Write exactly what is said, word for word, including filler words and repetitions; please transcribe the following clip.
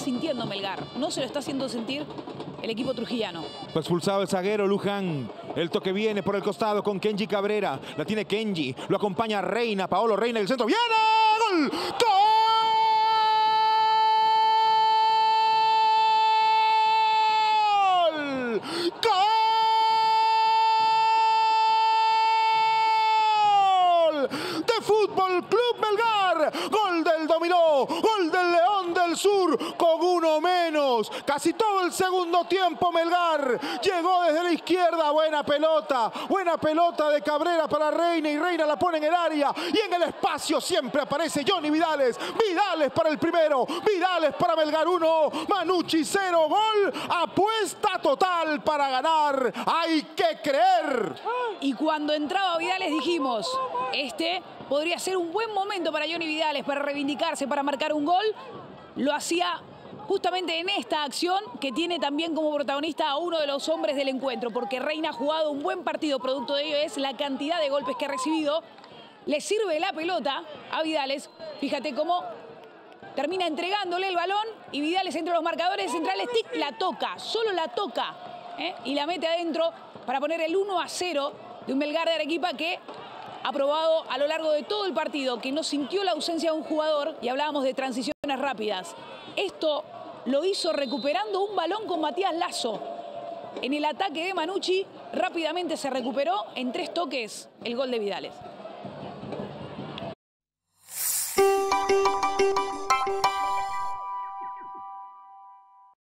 sintiendo Melgar, no se lo está haciendo sentir el equipo trujillano. Fue expulsado el zaguero Luján. El toque viene por el costado con Kenji Cabrera. La tiene Kenji. Lo acompaña Reina. Paolo Reina en el centro. ¡Viene! ¡Gol! ¡Gol! ¡Gol! De Fútbol Club Melgar. Gol del Dominó. Gol del León del Sur con uno menos. Casi todo el segundo tiempo Melgar llegó desde la izquierda. Buena pelota. Buena pelota de Cabrera para Reina y Reina la pone en el área. Y en el espacio siempre aparece Johnny Vidales. Vidales para el primero. Vidales para Melgar uno. Manucci cero. Gol. Apuesta total para ganar. Hay que creer. Y cuando entraba Vidales dijimos, este podría ser un buen momento para Johnny Vidales para reivindicarse, para marcar un gol. Lo hacía justamente en esta acción que tiene también como protagonista a uno de los hombres del encuentro, porque Reina ha jugado un buen partido, producto de ello es la cantidad de golpes que ha recibido. Le sirve la pelota a Vidales, fíjate cómo termina entregándole el balón y Vidales entre los marcadores centrales, tic, la toca, solo la toca ¿eh? y la mete adentro para poner el uno a cero de un Melgar de Arequipa que ha probado a lo largo de todo el partido que no sintió la ausencia de un jugador y hablábamos de transiciones rápidas. Esto lo hizo recuperando un balón con Matías Lazo. En el ataque de Manucci rápidamente se recuperó en tres toques el gol de Vidales.